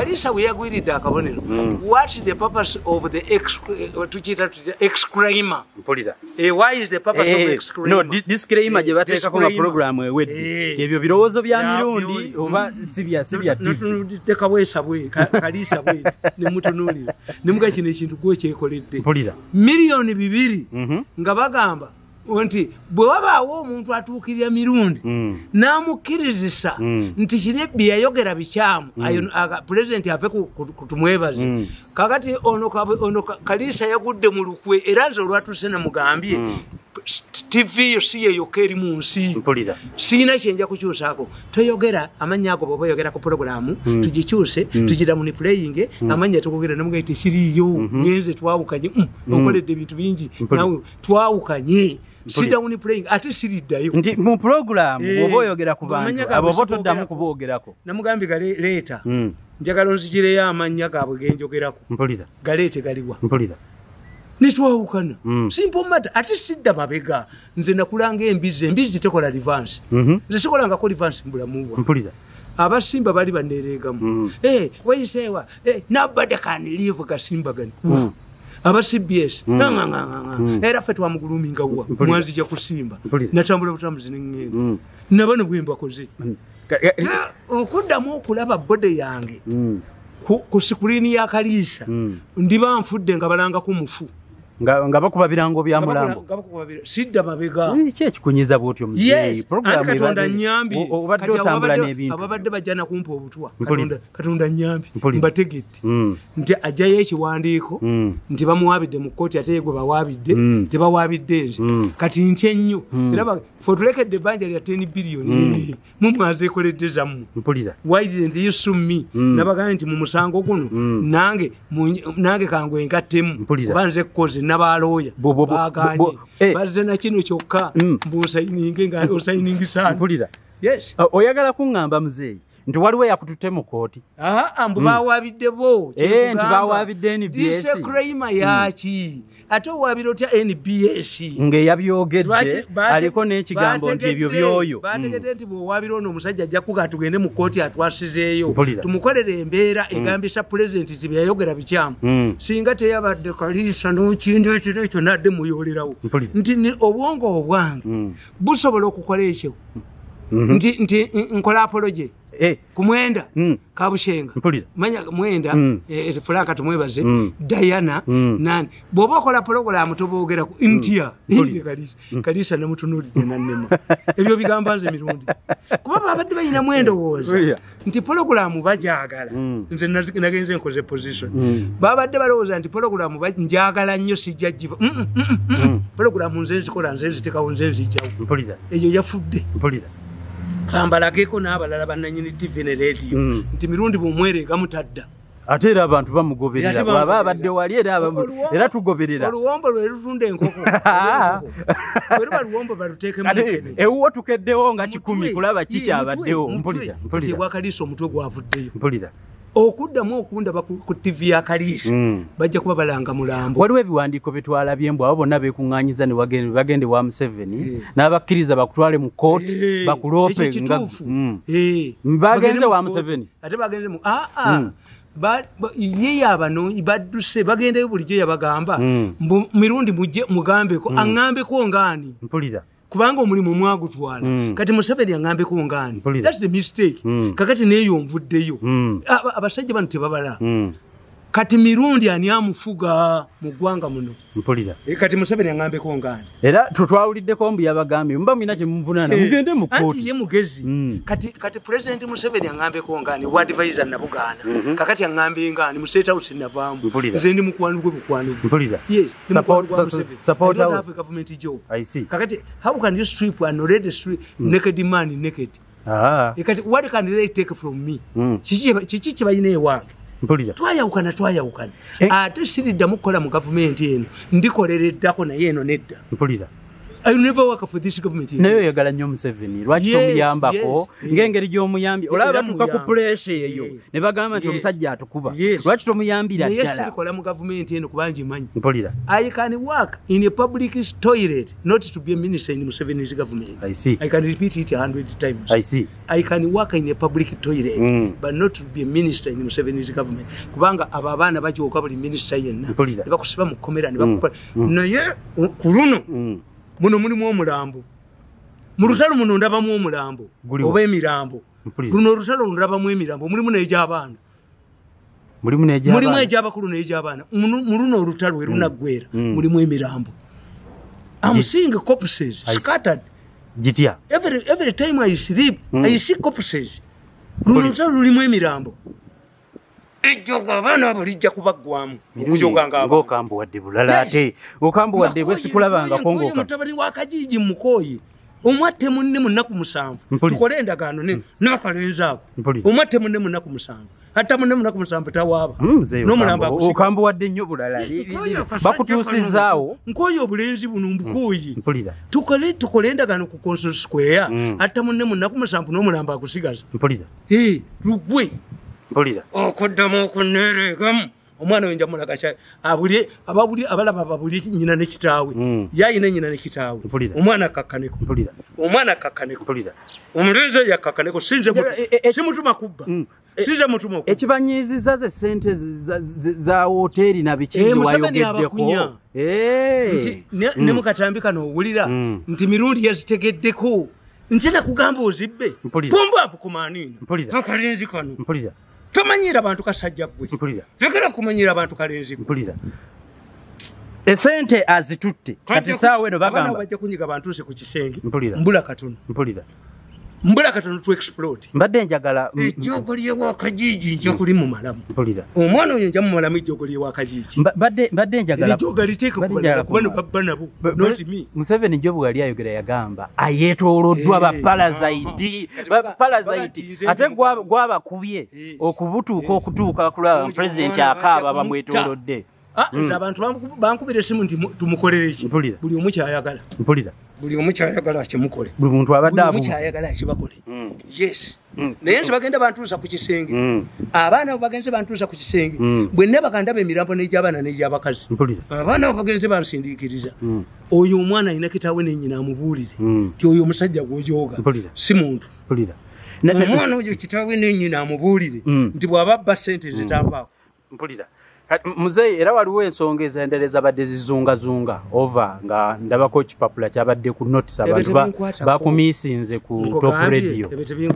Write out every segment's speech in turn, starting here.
Kalisa we agreed akabonero. What's the purpose of the exclaimer? Why is the purpose of exclaimer? No, disclaimer je bateka ko program ewedde. Ebyo birowoozo bya mirundi oba sibya teka wesabwe Kalisa bwe ne mutunulira. Nemuga kino ekintu gwe kyekoledde. Milioni 2 nga bagamba nti bwe wabaawo omuntu atuukirira mirundi n'amukkirizisa nti kinebbi yayogera bikyamu pulezidenti ave kutumwebaze kakati ono Kalisa yagudde mu lukwe era nze olwatuse namugambye TV yo si yeyoka eri mu nsi siina kyenja kukyusaako toyogera amannya ago bw'oba oyogera ku puroguramu tugikyuse tugira mu playing amannya tukugera namugaye tekiriyo ngenze twawukanye okoledde ebintu bingi nawe twawukanye sit down playing ate siriddayo nti mu program bw'oba oyogera ku bantu abo bo toddamu kuboogerako namugambye galeeta njagala onzigireyo amannya gaabwe genjogerako galeete galiwa nitwawukana simple matter ate sidda mabega nze nakulanga embizi tekola reverse nze sikolangako reverse mbulamu bwa abasimba bali banereegamu wayiseewa nobody can leave kasimbagani aba CBS era ffe twamuguluminga wa mwanzija kusimba natambula butambuzi n'engendo nabano bwembakoze okuddamu okulaba bode yange ku sikuriini ya Kalisa ndiba nfudde nga balanga ku mufu nga bakuba birango bya mulambo sidda mabega kye kikunyiza bwotyo muzeeyi program Katonda nyambi obadde otambula n'ebintu ababadde bajjana kumpa obutwa Katonda nyambi mbategeti nti ajjayo ekiwandiiko nti bamuwaabidde mu kkooti ate gwe bawaabidde tebawaabidde nze kati ntya ennyo era fotulekedde ebbanja lya 10 biliyoni mumwazeekoledde zammwe why didn't you sue me nabagambye nti mu musango guno nange kangwe nkattemu kuba nze kkozi n'abalooya baganye bazze na kino kyokka mbuosayininge nga osayiningisa yes oyagala kuŋŋamba muzeeyi nti waliwo yakututte mu kooti mbu bawaabidde bo nti bawaabidde NBS disclaimer yaki ate owaabira otya NBS ng'eyabyogedde aliko n'ekigambo nti ebyo byoyo bategedde nti bw'owaabira ono omusajja ajja kuga tugende mu kooti atwasizeeyo tumukolere embeera egambisa pulezidenti nti byayogera bikyamu singa teyabadde Kalisa n'okindu ekyo nadde muyolerawo nti obwongo obwange busobola okukola ekyo nti nkola apology kumwenda kabushenga manya mwenda Franka tumwebaze Diana nani bwoba okola program toboogera ku India Kalisa namutunulidde nannema ebyo bigamba nze mirundi kuba babadde bayina mwendo woza nti program bajagala nze nagenze nkoze position babadde balowooza nti program njagala nnyo sijjajiva program nze nzikola nze nzitekawo nze nzijjawo eyo yafudde kambalageko n'abalala bannanyini TV ne radio nti mirundi bw'omwerega mutadda ate era abantu bamugoberera bw'aba abadde wali era tugoberera oluwombo lwe lutunda enkoko bwe luwombo baluteekemu mukene ewuwo tukeddewo nga 10 kulaba kikyabaddewo mpulira bwa Kalisa omutwe gwavuddeyo okuddamu okundaba ku TV ya Kalisa bajja kuba balanga mulambo waliwo ebiwandiiko bye twalabye mbw abo bonna beekuŋŋaanyiza ne bagende wa Museveni n'abakkiriza bakutwale mu kooti bakuloope bagenze wa Museveni ate bagenze mu ye abano badduse bagendeyo bulijjo yabagamba mirundi mujje mugambeko aŋŋambeko ngaani kubanga omulimu mwagutwala kati Museveni aŋŋambeko ngaani that's the mistake kakati neyo nvuddeyo abasajja bano tebabala kati mirundi ani amufuga mu ggwanga muno kati Museveni aŋŋambeko ngaani era twawuliddeko mbu yabagambye mba mulina kye mumuvunaana mugende mu kooti anti ye mugezi kati President Museveni aŋŋambeko ngaani wa advisor nabugaana kakati aŋŋambe ngaani mu State House navaamu nze ndi mukwano gwe bukwano yes support I don't have a government job kakati how can you strip an already naked man naked kati what can they take from me kiki kibalina ewange twayawukana ate siriddamu kukola mu gavumenti eno ndikolereddako naye eno nedda I will never work for this government. Nayo yagala nnyo Museveni. Lwaki tomuyambako? Ng'engeri gy'omuyambye. Olaba batuuka ku pressure eyo. Ne bagamba nti omusajja atukuba. Lwaki tomuyambira ddala? Naye sirikola mu gavumenti eno kubanga njimanyi. Mpulira. I can work in a public toilet not to be a minister in Museveni's government. I see. I can repeat it 100 times. I see. I can work in a public toilet but not to be a minister in Museveni's government. Kubanga abo abaana bajooka buli minister yenna. Ne bakusiba mu kkomera ne bakukola. Naye ku luno muno mulimu omulambo. Mu lutalo muno ndabamu omulambo oba emirambo. Luno olutalo ndabamu emirambo mulimu n'egy'abaana. Mulimu egy'abakulu n'egy'abaana. Mu luno olutalo we lunaggwera mulimu emirambo. I'm seeing corpses scattered. Jitya. Every time I sleep, I see corpses. Luno olutalo lulimu emirambo. Ejoga bana bulijja kubaggwamu okujoganga abo okambu wadde bulala ate okambu wadde bwe sikulabanga kongo mutabani wa Kajiji Mukoyi omwatte munne munaku 7 tukole endagaano ne nakalenza ako omwatte munne munaku 7 hatta munne munaku 7 tawaaba n'omulamba okambu wadde nnyo bulala bakutuusizaawo Nkoyi obulenzi buno Mukoyi tukole endagaano ku Council Square hatta munne munaku 7 n'omulamba akusigaza lugwe okoddamu okunereegamu omwana we njamulaga abalaba babuli nyina ne kitaawe yayina nyina ne kitaawe omwana akakkaneko omulenzi yakakkaneko simutuma kubba sinze mutuma okubba ekibanyiiziza ze ssente za woteeri na biki wayogeddeko ne mukatambi kano owulira nti mirundi yazitegeddeko nti nakugamba ozibbe pumbaavu kumaaniino akalenzi kano tomanyira abantu kasajja gwe lekera kumanyira abantu kalenzi gwe esente azitutte kati saawe no bagamba bajja kunyiga abantu se ku kisenge mbula katono to explode mbadde njagala ejjogoli wa Kajiji njogoli mu malamu omwana oyo njamu malamu ejjogoli wa Kajiji mbadde njagala ejjogoli teeka kubana babbanabo not me Museveni njobu wali ayogera yagamba ayetooloddwa bapalazayiti ate gwabakubye okubutuuka okutuuka kulaba pulezidenti akaaba bamwetoolodde abantu bankubira esimu nti tumukolere ki buli omu kyayagala buli omu kyayagala akimukole buli muntu abadde abu kyayagala akibakole yes naye nti bagenda bantuusa ku kisenge abaana bagenze bantuusa ku kisenge bwenna bakandaba emirambo n'egy'abaana n'egy'abakazi abaana bagenze bansindiikiriza oyo omwana alina kitaawe n'ennyina amubuulire nti oyo omusajja gw'ojooga si muntu omwana oyo kitaawe n'ennyina amubuulire nti bw'aba abba ssente zitampaako Muzeyi era waliwo ensonga ezendereza badde zizungazunga ova nga ndabako ekipapula kyabadde ku notice abantu bakumiisinze ku Top Radio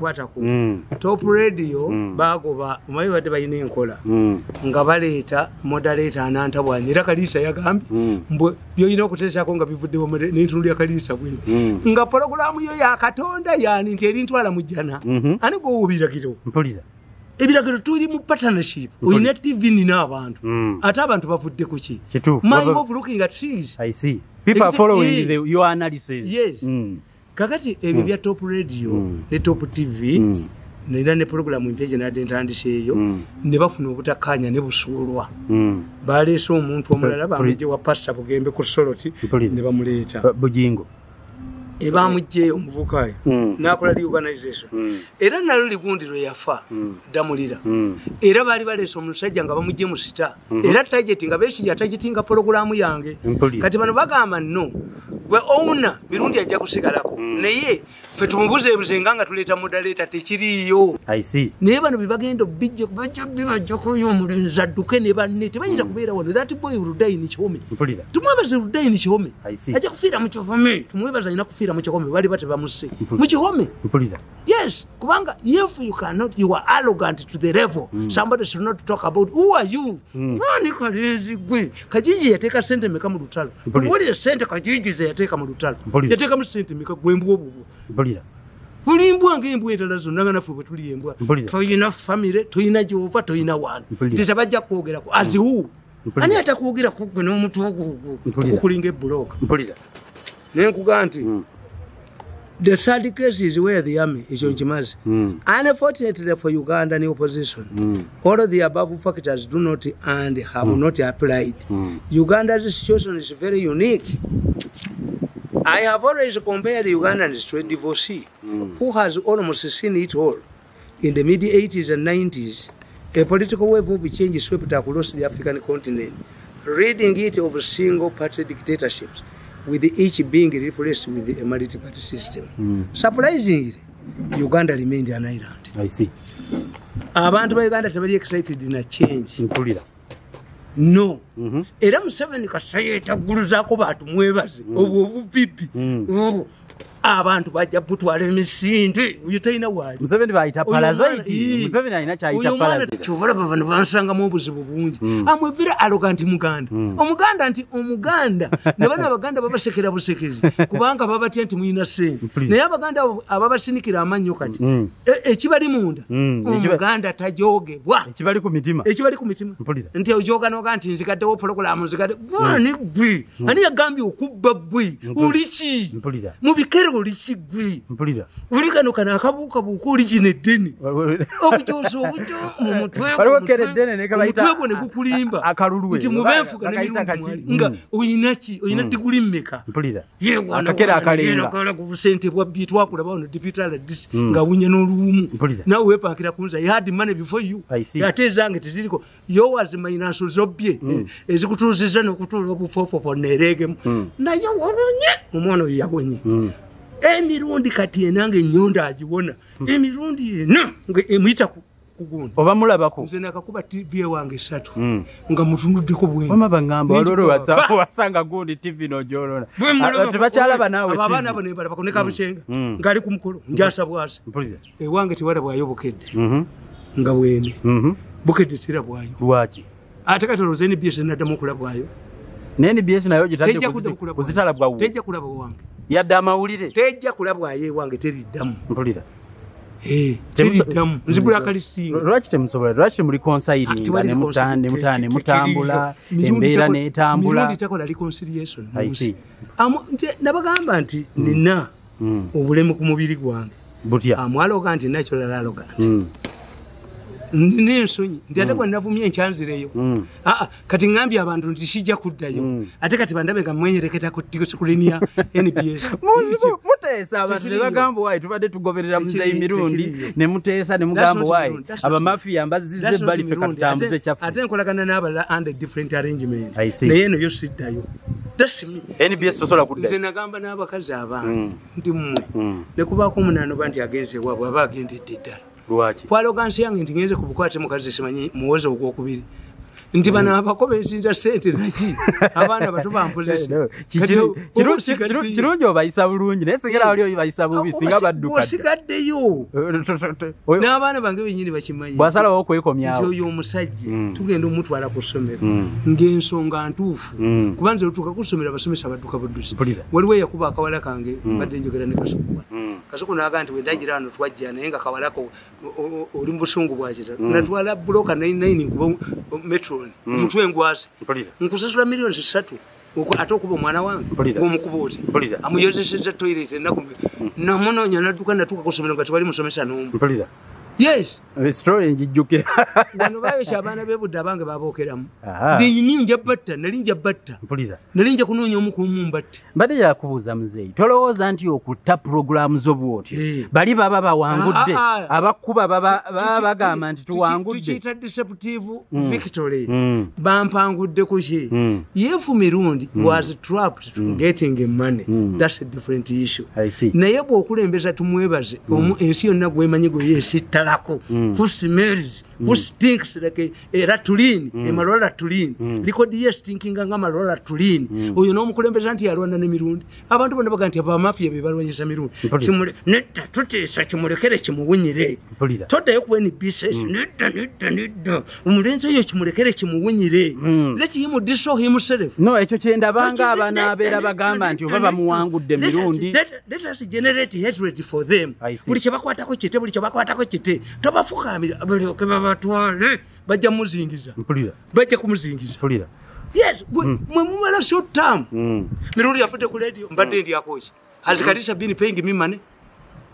Top Radio bagoba omayi badde balina enkola nga baleeta moderator anantabwanya era Kaliisa yagambye mbwe byoyina okuteesako nga bivuddewo n'entundu ya Kaliisa bwe nga pologulaamu yo ya Katonda yani nti erintwala mu jjana ani gw'owubiragiro ebiragiro tuli mu partnership oyina TV nina abantu ate abantu bavudde ku ki mind of looking at things I see people are following your analysis yes kakati ebyo bya Top Radio ne Top TV nina ne program impege na dentandiseeyo ne bafuna obutakanya ne busuulwa baleese omuntu omulala bamuje wa pasta bugembe ku Soroti ne bamuleeta Bujingo ebamujje omuvukayo nakola reorganization era nalo ligundiro yafa damulira era bali baleese omusajja nga bamujje mu sita era target nga beshi ya target nga program yange kati bano bagamba no gwe owner mirundi ajja kusigalako naye fe tumubuze nga tuleeta moderator tekiriyo I see naye bano bibagenda bijje bibajjako y'omulenzi adduke ne banne tebayinza kubeera wano that boy will die in Chihome tumwebaze will die in Chihome ajja kufiira mu Chihome tumwebaze alina kufiira mu Chihome bali bate bamuse mu Chihome yes kubanga if you cannot you are arrogant to the level somebody should not talk about who are you nani Kalenzi gwe Kajiji yateeka sente meka mu lutalo buli sente Kajiji yateeka mu lutalo yateeka mu sente meka gwembu obwo Ulimbwa ngembwa endala zonna nga naffe bwe tuli embwa toyina famire toyina Jehova toyina wantu tetabajja kwogerako aziwu ani atakwogera kugwe n'omuntu okukulinga ebbuloka naye nkugaa nti the third case is where the army is Ojimazi. Unfortunately for Uganda and the opposition, all of the above factors do not and have not applied. Uganda's situation is very unique. I have always compared Ugandans to a divorcee who has almost seen it all. In the mid-80s and 90s, a political wave of change swept across the African continent, ridding it of single-party dictatorships, with each being replaced with a multi-party system. Surprisingly, Uganda remained an island. I see. Abantu ba Uganda tebali excited in a change. No. Era Museveni kasayeta guluzaako bantu mwebaze obwo obupipi. Abantu bajja butwala emisinde uyitaina wali Museveni baita parasite Museveni ayina chaita parasite chovola bavana bansanga mu buzibu bungi amwevira arrogant muganda omuganda nti omuganda nabana abaganda babasekera busekezi kubanga babatya nti muyina sente naye abaganda ababasinikira amanyo kati ekibali munda omuganda tajogebwa ekibali ku mitima nti ojoga no kanti nzikaddewo program nzikadde gwani bwi ani yagambye okubba bwi ulichi mu bikere ulichigwi uli kano kana akabuka buku origine deni obutozo obuto mu mutwe ne gukulimba akalulwe nti mubenfu kana nga oyinachi oyinati kulimmeka akakera akalenga kala ku sente bwa bitwa kulaba ono dipitala dis nga unye n'olumu nawe wepankira kunza you had money before you yatezange tiziriko yo was minus zobye ezikutuziza n'okutula obufofo nerege nayo wabonye omwana yabonye emirundi kati enange nyonda agiwona emirundi ena emuyita kugunda oba mulabako nze nakakuba TV wange 3 nga mutunduddeko bwe mama bangamba oloro wasanga gundi TV no jolona tebakyalaba nawe abana abo ne bakoneka bushenga ngali ku mukolo njasa bwase wange tiwala bwayo bukedde nga bwene bukedde tira bwayo lwaki ate kati rozeni BS nadamu kulabwayo neni BS nayo gitadde kuzitala bwawo tejja kulaba wange yadda amawulire tejja kulabwayo wange teriddamu mpulira teriddamu nzibula kalisinga lwaki temusobola lwaki muli consiring ne mutambula embeera n'etambula mirundi takola reconciliation nabagamba nti nina obulemu ku mubiri gwange butya amwaloga nti natural arrogant n'ensonyi nti ate bwe navumye enkyanzireyo kati ngambye abantu nti sijja kuddayo ate kati bandabe nga mwenyereketa ku tikulini ya NBS muteesa abantu ne bagamba wayi tubadde tugoberera muzeyi mirundi ne muteesa ne mugamba wayi abamafiya mbazizze ebbali ffe katutambuze kyaffe ate nkolagana n'abalala under different arrangement naye eno yo siddayo NBS tosobola kuddayo nze nagamba n'abakazi abange nti mmwe ne kubaako omunaanoba nti agenze waabwe aba agendedde ddala lwaki kwalogansi yange nti ngenze kubukwate mukazi simanyi muwoza ogwokubiri nti bano abakobe nsinza sente naki abaana bato bampozesa kirungi obayisa bulungi naye sigera wali obayisa bubi singa badduka osigaddeyo n'abaana bange benyini bakimanyi bwasalawo okwekomyawo nti oyo omusajja tugenda omutwala ku ssomero ng'ensonga ntuufu kuba nze lutuuka ku ssomero abasomesa badduka buddusi waliwo eyakuba akawala kange badde njogera ne kasukuwa kasuku naga nti wendagira wano twajja naye nga kawalako oli mu busungu bwakita natwala buloka 99 nkuba metron omutwe ngwase nkusasula millions 3 ate okuba omwana wange ng'omukuba oti amuyozeseza toilet namunoonya natuuka ku ssomero nga tewali musomesa n'omu yes story njijjukira wano bayosha abaana b'ebudde abange babookeramu ninja batta nalinja batta nalinja kunoonya omu kumumbatte mbadde yakubuuza muzeeyi tolowooza nti okutta puroguramu z'obwoti bali baba bawangudde abakkuba baba bagamba nti tuwangudde tukiyita deceptive victory bampangudde ku ki yefu mirundi was trapped to getting money that's a different issue naye bw'okulembeza tumwebaze ensi yonna gwemanyi gwe yeesittalako who smells, who stinks like a ratulin, a marola tulin. Liquid yes stinking nga marola tulin. O you know mukulembeza nti yarwana ne mirundi. Abantu bonna baganti aba mafia be balwanyisa mirundi. Kimule netta tuti sakimulekere kimuwunyire. Toda yo kweni pieces netta. Umulenzi yo kimulekere kimuwunyire. Let him disown himself. No ekyo kyenda banga abana abera bagamba nti oba bamuwangudde mirundi. Let us generate hatred for them. Buli kyebakwatako kite buli kyebakwatako kite. Tobafukamira abalyoke babatwale bajja muzingiza bajja kumuzingiza yes mwe mumala short term mirundi yafute ku radio mbadde ndi akochi has Kadisha been paying me money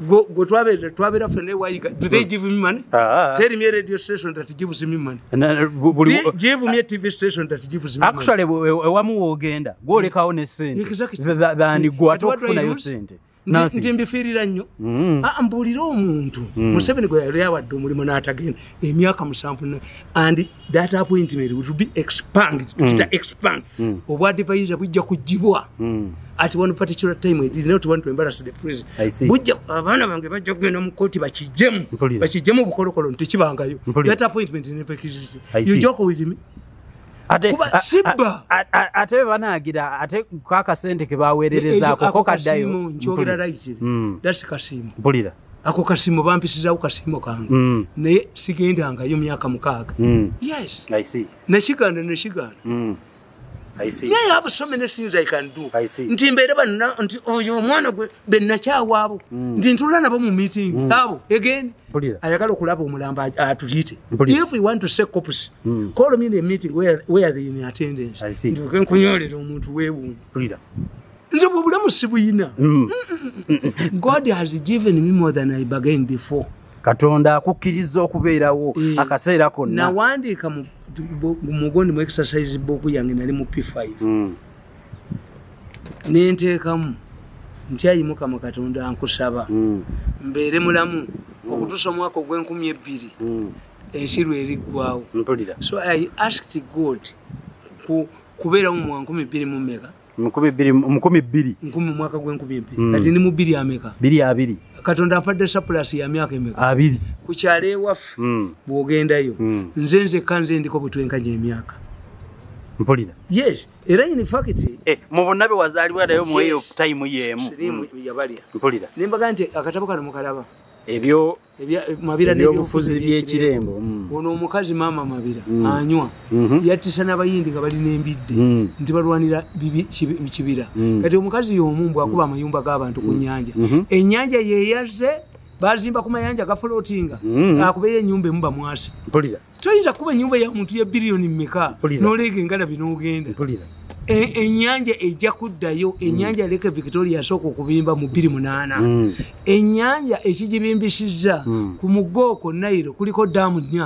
go twabera fene wayiga. Do they give me money? Tell me a radio station that gives me money. Give me a TV station that gives me money. Actually wamu ogenda golekawo ne sente. Bani gwa tokufuna yo sente. Ndimbifiirira nnyo mbulira omuntu Museveni gwe yali awadde omulimu n'atagenda emyaka 7 and that appointment would be expanded kita expand obwadde bayinza bujja kugibwa at one particular time. I did not want to embarrass the president. Bujja abaana bange bajja kugenda mu kooti bakijjemu bukolokolo ntikibangayo. That appointment never existed. You joke with me? Ate banagira ate kaka sente ke baweererezako ko kaddayo njogera right. That's Kasimu. Mpulira. Ako Kasimu bampisizawo Kasimu kange. Naye sigendangayo myaka 6. Yes. I see. Neshigana. I see. Yeah, I have so many things I can do. I see. Ntimbere bana nti oyo mwana gwe bennachawa abo. Ndi ntulana nabo mu meeting. Abo again. Ayagala okulaba omulamba atulite. If we want to say cops, call me in a meeting where they in attendance. I see. Nkunyolera omuntu wewu. Nzo bulamu sibuyina. God has given me more than I bargained for. Katonda akukkiriza okubeerawo akaseera konna. Nawandiika mugondi mu exercise book yange nali mu P5. Nenteekamu ntyayimuka mu Katonda ankusaba mbeere mulamu okutuusa omwaka ogw'2002 ensi lweriggwawo. So I asked God kubeerawo mu 2002 mu meka mu mwaka gw'2002 kati ndi mu 2 ameka 2 Katonda ampadde surplus ya myaka emeka 2 ku kyalo ewaffe bw'ogendayo nze kanze ndiko butwenkanya emyaka. Mpulira. Yes, era in fact mu bonnabe wazaalibwa nayo mu eyo time yemu yabalya. Mpulira. Nimbaga nti akatabo kano mukalaba ebyo mabira n'ebyobufuzi by'ekirembo. Ono omukazi maama Mabira anywa yattisa n'abayindi nga balina embidde nti balwanira kibira. Kati omukazi y'omu bw'akuba amayumba g'abantu ku nnyanja. Ennyanja yeeyazze bazimba ku mayanja gafulootinga akubeyo ennyumba emu bamwasi. Toyinza kuba ennyumba ya muntu ya biliyoni mmeka n'oleega engalabi n'ogenda. Ennyanja ejja kuddayo. Ennyanja Lake Victoria yasooka okubimba mu 2008. Ennyanja ekigibimbisizza ku muggooko Nile kuliko daamu 4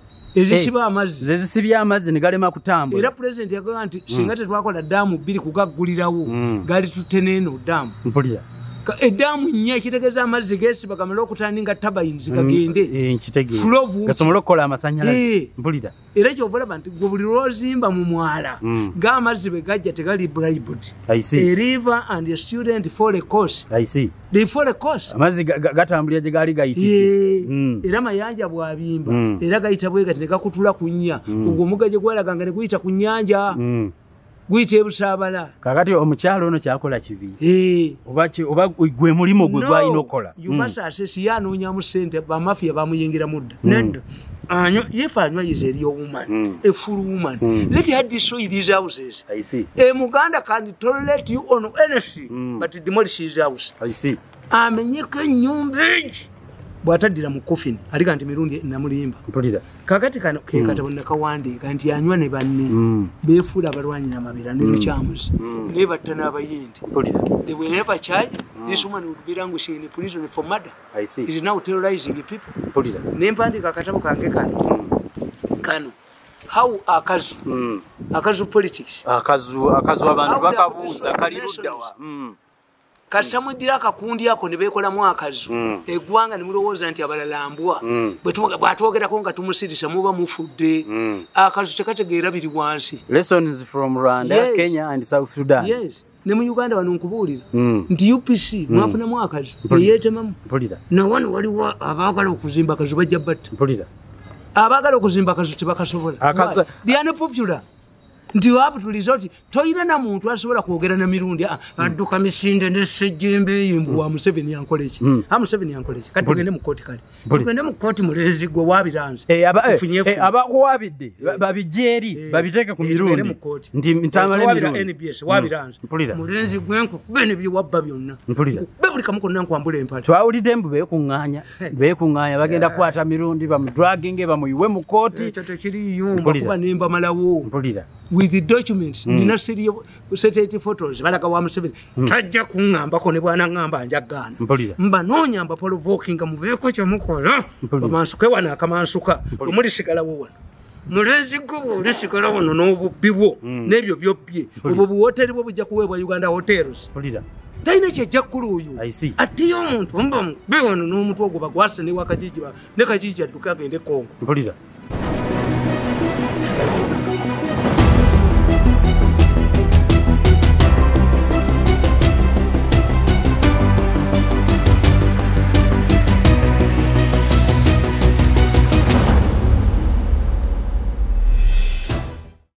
ezisibya amazzi ne galema kutambula. Era president yagamba nti singa tetwakola daamu 2 kugaggulirawo gali tuteneeno daamu. Eddamu 4 ekitegeeza amazzi geesiba gamala okutandinga turbines gagende gasobola okukola amasannyalaze. Mpulira. Era ky'obalaba nti gwe buli lw'ozimba mu mwala g'amazzi bwe gajja tegali bribed. A river and a student for a course. They for a course. Amazzi gatambulira gye gaali gayitise. Era mayanja bw'abimba era gayita bwe gati ne gakutula ku nnya. Ogwo omugga gye gwalaganga ne guyita ku nnyanja. Guyite busaabala. Kakati omukyalo ono kyakola kibi. Oba gwe mulimo gwe gwalina okukola. You must assess yanoonyamu ssente bamafiya bamuyingira mudda. Nedda. If Anywa is a real woman, a full woman, let her destroy these houses. I see. A Muganda can tolerate you on anything, but demolish his house. I see. Amenyeka nyumbegi. Bwatadira mu coffin alika nti mirundi namulimba. Mpulira. Kakati kano ke katabonna kawandiika nti Anywa ne banne beefuula abalwanyi na Mabira ne Luchamus ne battana abayindi. Mpulira. They will never charge. This woman would be languishing in prison for murder. I see. It is now terrorizing people. Mpulira. Ne mpandika akatabo kange kano. How akazu politics. Akazu abantu bakabuuza kaliruddawa. Kasamudira akakundi ako ne beekolamu akazu eggwanga ne mulowooza nti abalalambwa bw'atwogerako nga tumusirisa muba mufudde. Akazu tekategeera biri wansi. Lessons from Rwanda, Kenya and South Sudan. Yes. Ne mu Uganda wano nkubuulira nti UPC mwafunamu akazu eyeetemamu. Na wano waliwo abaagala okuzimba akazu bajja batta. Abaagala okuzimba akazu tebakasobola. They are not popular. Nti wapo tulizoti toyina na muntu asobola kwogera na mirundi adduka misinde ne sejjembe yimbu wa Museveni yankoleki. Museveni yankoleki kati tugende mu kooti kali. Tugende mu kooti mulezi gwe wabiranze. Abakuwabidde babijeri babiteeke ku mirundi. Nti ntamale mirundi. NBS wabiranze. Mulezi gwenko bene byewabba byonna. Bebuli kamuko nankwambula empale. Twawulidde mbu beekuŋŋaanya bagenda kwata mirundi bamudraginge bamuyiwe mu kooti. Ekyo tekiriyo kuba nemba malawo. with the documents nina seriyo satellite photos balaga wa Museveni tajja kuŋŋambako ne bwana ŋŋamba njagaana mba noonyamba provoking muveeko kyemukola bamansuke wano akamansuka omulisigalawo wano mulezi gwo olisigala wano n'obubbi bwo n'ebyo byobbye obwo buwoteri bwo bujja kuweebwa Uganda Hotels talina kyejjakkulu oyo ate y'omuntu mba mube wano n'omuntu ogwo bagwase ne wakajiiji ne kajiiji adduke agende Kongo